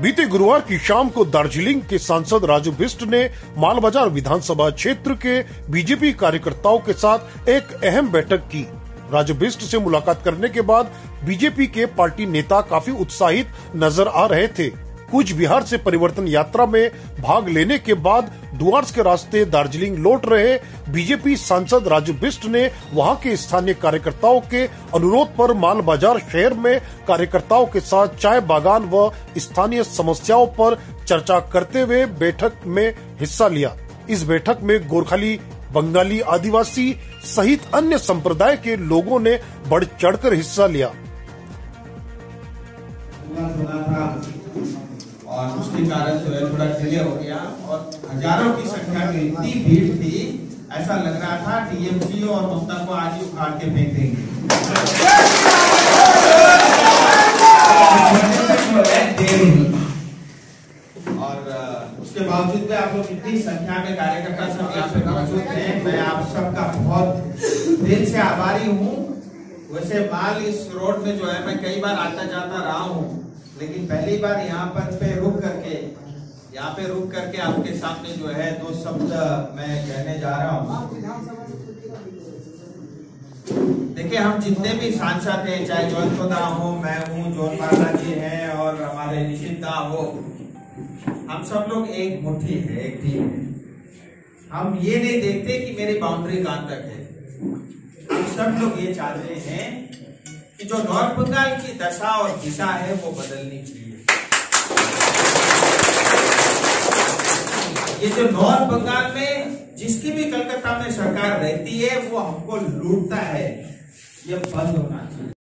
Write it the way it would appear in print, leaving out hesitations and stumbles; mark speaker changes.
Speaker 1: बीते गुरुवार की शाम को दार्जिलिंग के सांसद राजू बिष्ट ने मालबाजार विधानसभा क्षेत्र के बीजेपी कार्यकर्ताओं के साथ एक अहम बैठक की। राजू बिष्ट से मुलाकात करने के बाद बीजेपी के पार्टी नेता काफी उत्साहित नजर आ रहे थे। कूच बिहार से परिवर्तन यात्रा में भाग लेने के बाद डुअर्स के रास्ते दार्जिलिंग लौट रहे बीजेपी सांसद राजू बिष्ट ने वहां के स्थानीय कार्यकर्ताओं के अनुरोध पर मालबाजार शहर में कार्यकर्ताओं के साथ चाय बागान व स्थानीय समस्याओं पर चर्चा करते हुए बैठक में हिस्सा लिया। इस बैठक में गोरखाली, बंगाली, आदिवासी सहित अन्य संप्रदाय के लोगों ने बढ़ चढ़कर हिस्सा लिया।
Speaker 2: और उसके कारण जो है थोड़ा डिले हो गया और हजारों की संख्या में इतनी भीड़ थी, ऐसा लग रहा था टीएमसी और ममता को आज ही उखाड़ के फेंक देंगे। और उसके बावजूद भी आप लोग इतनी संख्या में कार्यकर्ता सब यहाँ पे मौजूद हैं, मैं आप सबका बहुत दिल से आभारी हूँ। वैसे माल इस रोड में जो है मैं कई बार आता जाता रहा हूँ, लेकिन पहली बार यहाँ पे रुक करके आपके सामने जो है दो शब्द मैं कहने जा रहा हूँ। देखिए, हम जितने भी सांसद हैं, चाहे जौनपुरा हो, मैं हूँ, जोन पाला जी हैं और हमारे निशिता हो, हम सब लोग एक मुट्ठी है, एक टीम है। हम ये नहीं देखते कि मेरी बाउंड्री कहां तक है। हम सब लोग ये चाहते हैं कि जो नॉर्थ बंगाल की दशा और दिशा है वो बदलनी चाहिए। ये जो नॉर्थ बंगाल में जिसकी भी कलकत्ता में सरकार रहती है वो हमको लूटता है, ये बंद होना चाहिए।